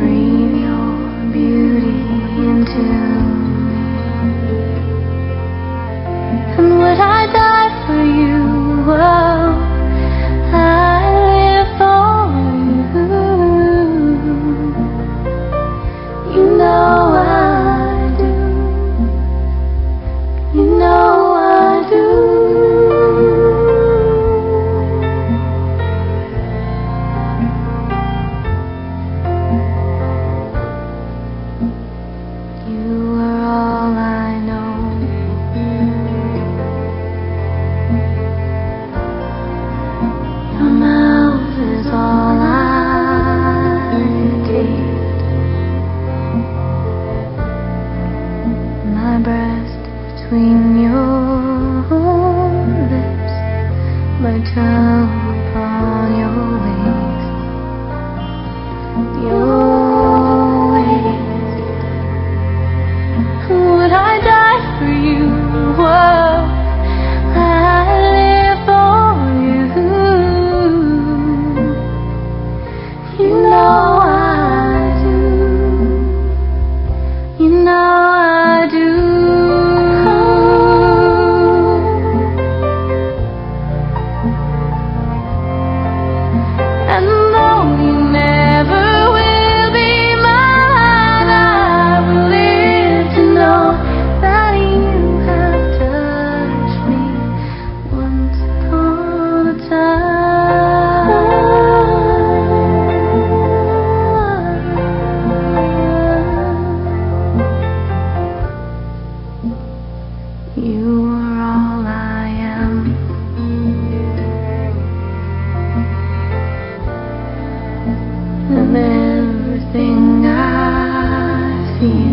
Breathe your beauty into me. And would I die for you? Oh, I live for you. You know I do. You know I do. You are all I know. Your mouth is all I taste. My breast between your lips, my tongue upon your waist. Your waist. Would I die for you? Whoa, I live for you. You know I do. You know I do. And though you never will be mine, I will live to know that you have touched me once upon a time. You are all I am. And everything I feel.